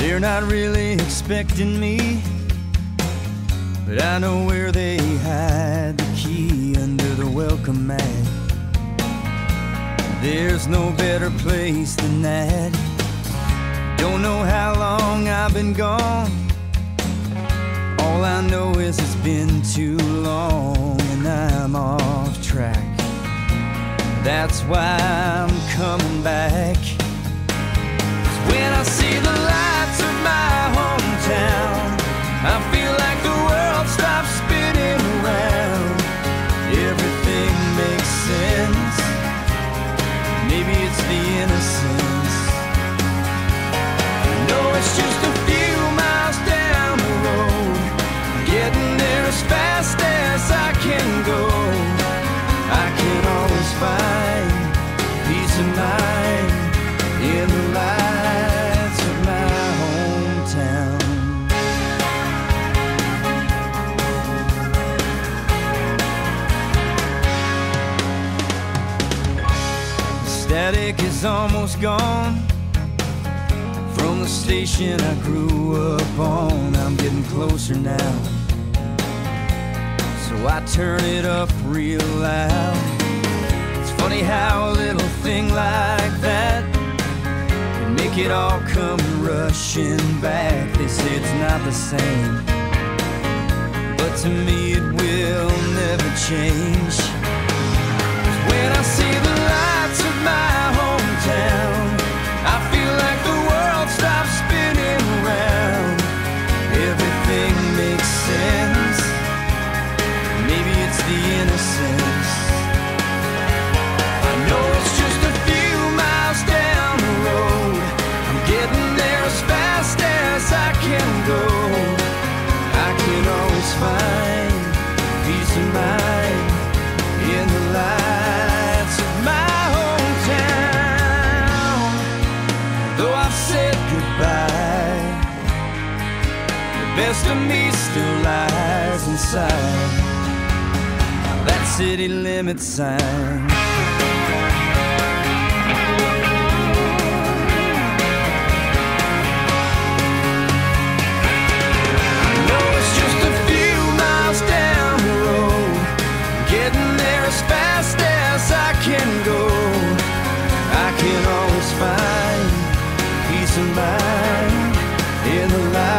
They're not really expecting me, but I know where they hide the key under the welcome mat. There's no better place than that. Don't know how long I've been gone. All I know is it's been too long and I'm off track. That's why I'm coming back. 'Cause when I see the lights of my hometown, I feel like the world stops spinning around. Everything makes sense. Maybe it's the innocence. I know it's just a few miles down the road, getting there as fast as I can go. I can always find peace of mind in the lights of my hometown. The static is almost gone from the station I grew up on. I'm getting closer now, so I turn it up real loud. It's funny how a little thing like that can make it all come rushing back. They say it's not the same, but to me it will never change. 'Cause when I see the lights of my hometown, I feel like the world stops spinning around. Everything makes sense. Maybe it's the innocence. I know it's just a few miles down the road. I'm getting there as fast as I can go. I can always find peace of mind in the lights of my hometown. Though I've said goodbye, the best of me still lies inside that city limit sign. I know it's just a few miles down the road, getting there as fast as I can go. I can always find peace of mind in the light